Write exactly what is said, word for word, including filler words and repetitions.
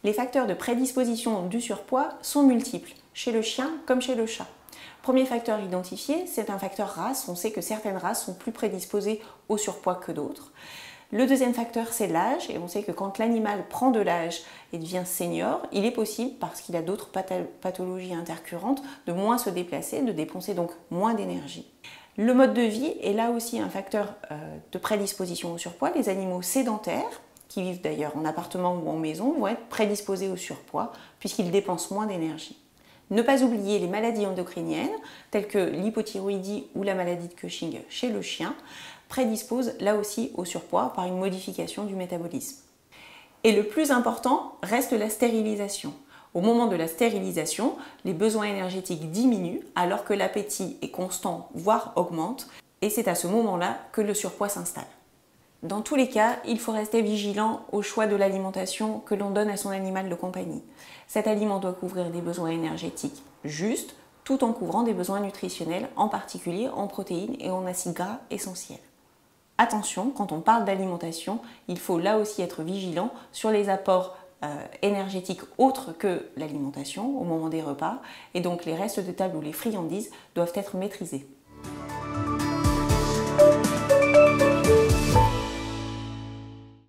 Les facteurs de prédisposition du surpoids sont multiples, chez le chien comme chez le chat. Premier facteur identifié, c'est un facteur race. On sait que certaines races sont plus prédisposées au surpoids que d'autres. Le deuxième facteur, c'est l'âge, et on sait que quand l'animal prend de l'âge et devient senior, il est possible, parce qu'il a d'autres pathologies intercurrentes, de moins se déplacer, de dépenser donc moins d'énergie. Le mode de vie est là aussi un facteur de prédisposition au surpoids. Les animaux sédentaires, qui vivent d'ailleurs en appartement ou en maison, vont être prédisposés au surpoids puisqu'ils dépensent moins d'énergie. Ne pas oublier les maladies endocriniennes, telles que l'hypothyroïdie ou la maladie de Cushing chez le chien, prédisposent là aussi au surpoids par une modification du métabolisme. Et le plus important reste la stérilisation. Au moment de la stérilisation, les besoins énergétiques diminuent alors que l'appétit est constant, voire augmente, et c'est à ce moment-là que le surpoids s'installe. Dans tous les cas, il faut rester vigilant au choix de l'alimentation que l'on donne à son animal de compagnie. Cet aliment doit couvrir des besoins énergétiques justes, tout en couvrant des besoins nutritionnels, en particulier en protéines et en acides gras essentiels. Attention, quand on parle d'alimentation, il faut là aussi être vigilant sur les apports euh, énergétiques autres que l'alimentation au moment des repas, et donc les restes de table ou les friandises doivent être maîtrisés.